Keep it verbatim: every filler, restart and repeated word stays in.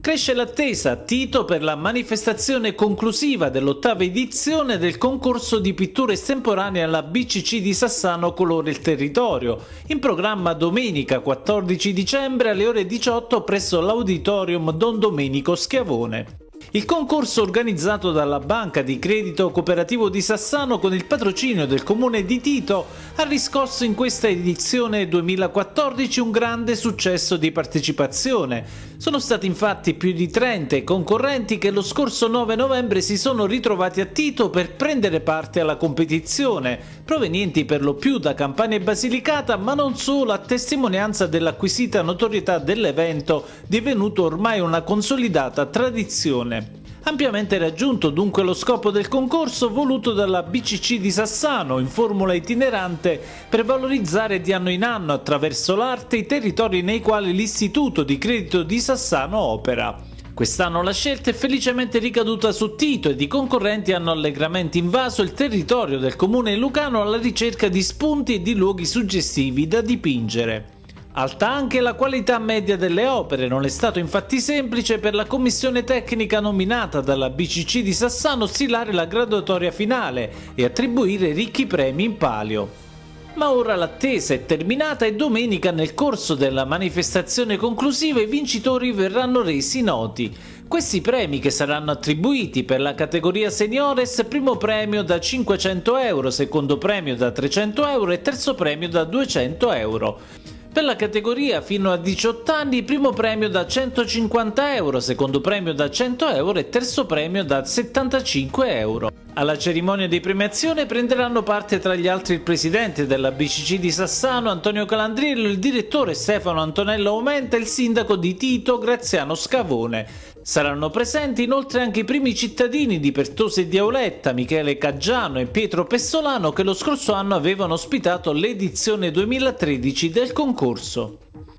Cresce l'attesa a Tito per la manifestazione conclusiva dell'ottava edizione del concorso di pittura estemporanea alla B C C di Sassano Colore il Territorio, in programma domenica quattordici dicembre alle ore diciotto presso l'Auditorium Don Domenico Schiavone. Il concorso, organizzato dalla Banca di Credito Cooperativo di Sassano con il patrocinio del comune di Tito, ha riscosso in questa edizione duemilaquattordici un grande successo di partecipazione. Sono stati infatti più di trenta i concorrenti che lo scorso nove novembre si sono ritrovati a Tito per prendere parte alla competizione, provenienti per lo più da Campania e Basilicata, ma non solo, a testimonianza dell'acquisita notorietà dell'evento, divenuto ormai una consolidata tradizione. Ampiamente raggiunto dunque lo scopo del concorso voluto dalla B C C di Sassano in formula itinerante per valorizzare di anno in anno attraverso l'arte i territori nei quali l'Istituto di Credito di Sassano opera. Quest'anno la scelta è felicemente ricaduta su Tito ed i concorrenti hanno allegramente invaso il territorio del comune lucano alla ricerca di spunti e di luoghi suggestivi da dipingere. Alta anche la qualità media delle opere, non è stato infatti semplice per la commissione tecnica nominata dalla B C C di Sassano stilare la graduatoria finale e attribuire ricchi premi in palio. Ma ora l'attesa è terminata e domenica nel corso della manifestazione conclusiva i vincitori verranno resi noti. Questi premi, che saranno attribuiti per la categoria seniores, primo premio da cinquecento euro, secondo premio da trecento euro e terzo premio da duecento euro. Per la categoria fino a diciotto anni, primo premio da centocinquanta euro, secondo premio da cento euro e terzo premio da settantacinque euro. Alla cerimonia di premiazione prenderanno parte tra gli altri il presidente della B C C di Sassano Antonio Calandrillo, il direttore Stefano Antonello Aumenta e il sindaco di Tito Graziano Scavone. Saranno presenti inoltre anche i primi cittadini di Pertosa e di Auletta, Michele Caggiano e Pietro Pessolano, che lo scorso anno avevano ospitato l'edizione duemilatredici del concorso.